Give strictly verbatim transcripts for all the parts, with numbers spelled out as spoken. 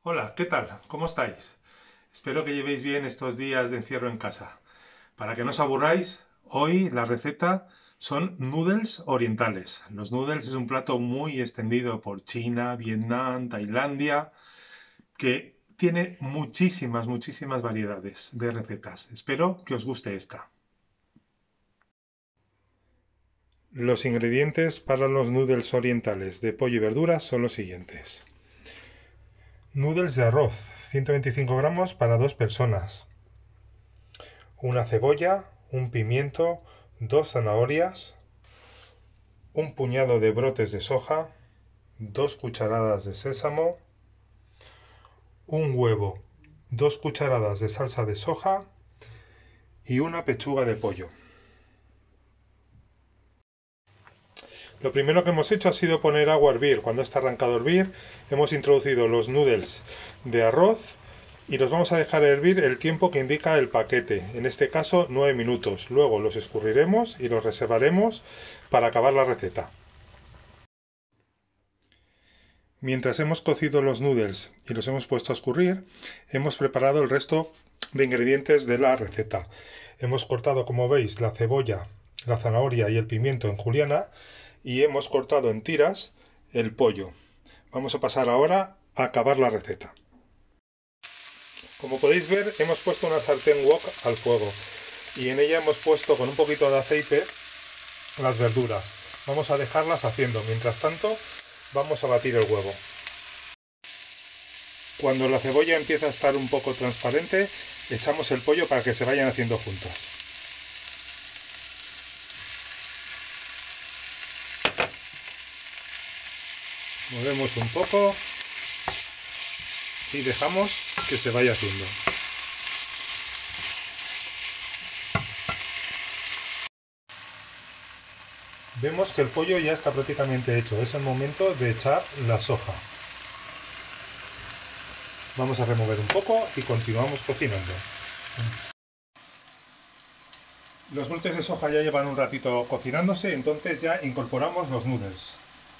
Hola, ¿qué tal? ¿Cómo estáis? Espero que llevéis bien estos días de encierro en casa. Para que no os aburráis, hoy la receta son noodles orientales. Los noodles es un plato muy extendido por China, Vietnam, Tailandia, que tiene muchísimas, muchísimas variedades de recetas. Espero que os guste esta. Los ingredientes para los noodles orientales de pollo y verduras son los siguientes. Noodles de arroz, ciento veinticinco gramos para dos personas. Una cebolla, un pimiento, dos zanahorias, un puñado de brotes de soja, dos cucharadas de sésamo, un huevo, dos cucharadas de salsa de soja y una pechuga de pollo. Lo primero que hemos hecho ha sido poner agua a hervir. Cuando está arrancado a hervir, hemos introducido los noodles de arroz y los vamos a dejar hervir el tiempo que indica el paquete, en este caso nueve minutos. Luego los escurriremos y los reservaremos para acabar la receta. Mientras hemos cocido los noodles y los hemos puesto a escurrir, hemos preparado el resto de ingredientes de la receta. Hemos cortado, como veis, la cebolla, la zanahoria y el pimiento en juliana y hemos cortado en tiras el pollo. Vamos a pasar ahora a acabar la receta. Como podéis ver, hemos puesto una sartén wok al fuego y en ella hemos puesto con un poquito de aceite las verduras. Vamos a dejarlas haciendo. Mientras tanto, vamos a batir el huevo. Cuando la cebolla empieza a estar un poco transparente, echamos el pollo para que se vayan haciendo juntos. Movemos un poco y dejamos que se vaya haciendo. Vemos que el pollo ya está prácticamente hecho. Es el momento de echar la soja. Vamos a remover un poco y continuamos cocinando. Los brotes de soja ya llevan un ratito cocinándose, entonces ya incorporamos los noodles.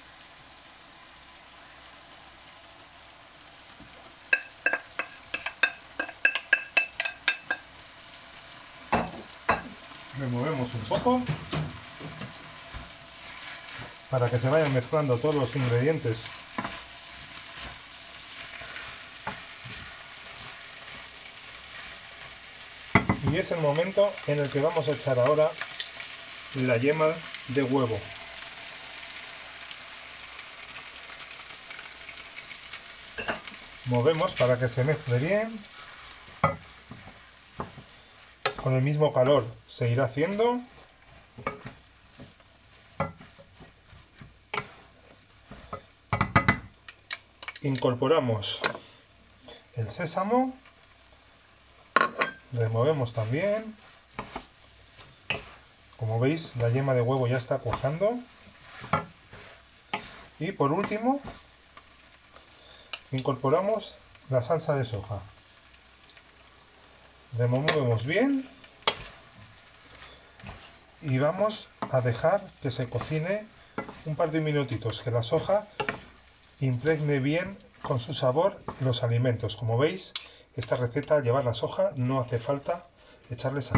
Removemos un poco para que se vayan mezclando todos los ingredientes. Y es el momento en el que vamos a echar ahora la yema de huevo. Movemos para que se mezcle bien. Con el mismo calor se irá haciendo. Incorporamos el sésamo. Removemos también. Como veis, la yema de huevo ya está cuajando. Y por último, incorporamos la salsa de soja. Removemos bien y vamos a dejar que se cocine un par de minutitos, que la soja impregne bien con su sabor los alimentos. Como veis, esta receta, al llevar la soja, no hace falta echarle sal.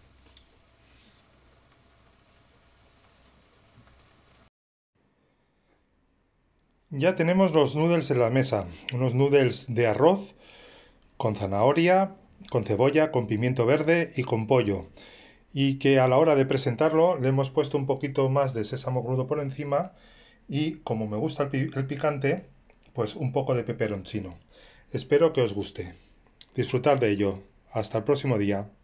Ya tenemos los noodles en la mesa, unos noodles de arroz con zanahoria, con cebolla, con pimiento verde y con pollo. Y que a la hora de presentarlo le hemos puesto un poquito más de sésamo crudo por encima y, como me gusta el, pi el picante, pues un poco de peperoncino. Espero que os guste. Disfrutar de ello. Hasta el próximo día.